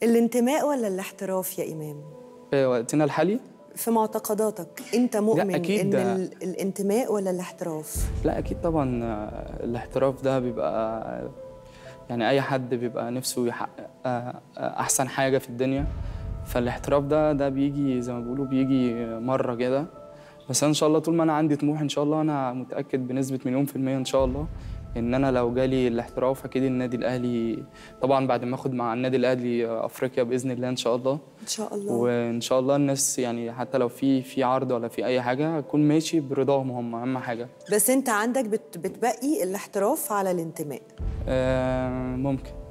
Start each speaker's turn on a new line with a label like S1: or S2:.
S1: الانتماء ولا الاحتراف يا إمام؟
S2: في وقتنا الحالي؟
S1: في معتقداتك أنت مؤمن
S2: أكيد
S1: إن الانتماء ولا الاحتراف؟
S2: لا أكيد طبعا. الاحتراف ده بيبقى يعني أي حد بيبقى نفسه يحقق أحسن حاجة في الدنيا، فالاحتراف ده بيجي زي ما بيقولوا بيجي مرة كده. بس أنا إن شاء الله طول ما أنا عندي طموح إن شاء الله أنا متأكد بنسبة 100% إن شاء الله إن أنا لو جالي الاحتراف أكيد النادي الأهلي طبعًا بعد ما آخد مع النادي الأهلي أفريقيا بإذن الله إن شاء الله.
S1: إن شاء الله.
S2: وإن شاء الله الناس يعني حتى لو في عرض ولا في أي حاجة أكون ماشي برضاهم هم أهم حاجة.
S1: بس أنت عندك بتبقي الاحتراف على الانتماء؟
S2: ممكن.